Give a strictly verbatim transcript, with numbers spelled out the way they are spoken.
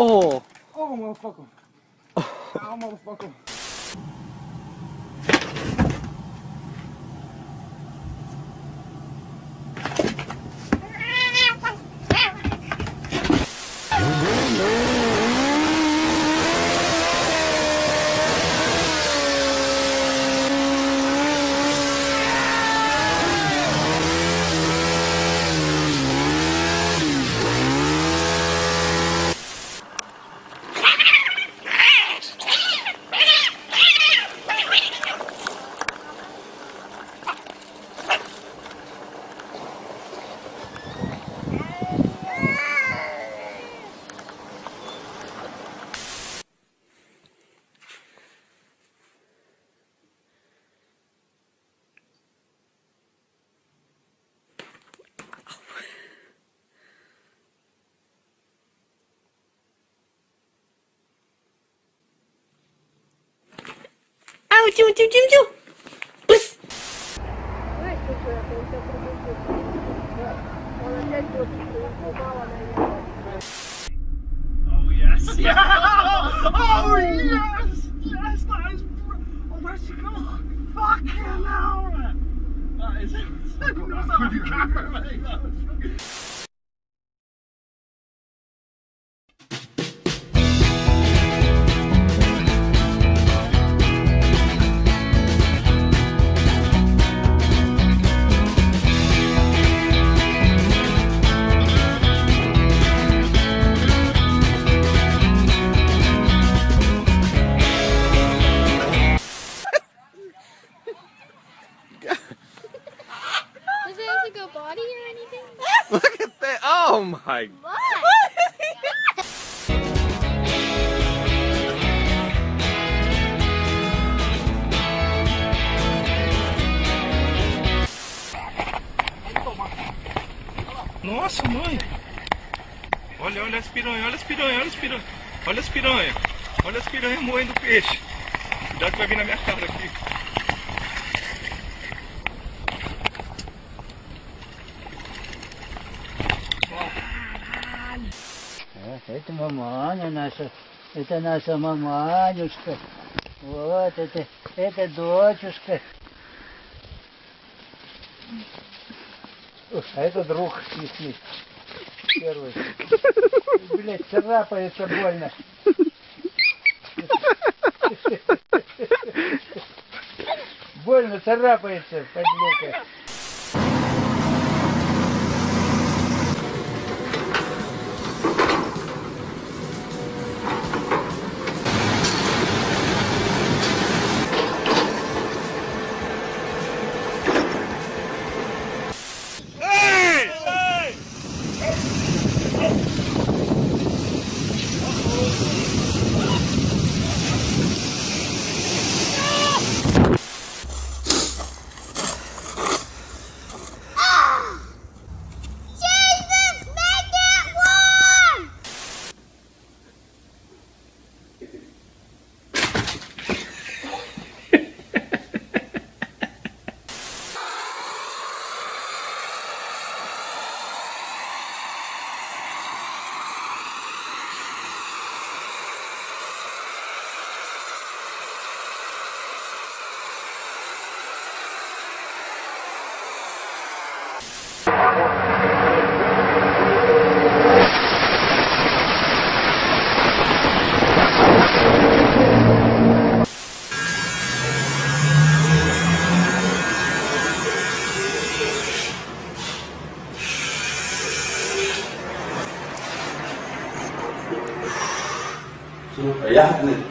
Oh. Oh, motherfucker. Oh, motherfucker. Au, tchum, tchum, tchum, tchum. Пс. Oh, yes. Yeah. Oh, yes. Yes, that is. Oh, where's she gone? Fucking hell, man. That is. That was on camera, mate. That was fucking. Does it have to go body or anything? Look at that. Oh my. What? Nossa, mãe! Olha, olha as piranhas, olha as piranhas, olha as piranhas. Olha as piranhas. Olha as piranhas moendo o peixe. Cuidado que vai vir na minha cara aqui. Это маманя наша, это наша маманюшка, вот это, это дочушка, а это друг их первый, блять, царапается больно, больно царапается, подлюка. ريحتني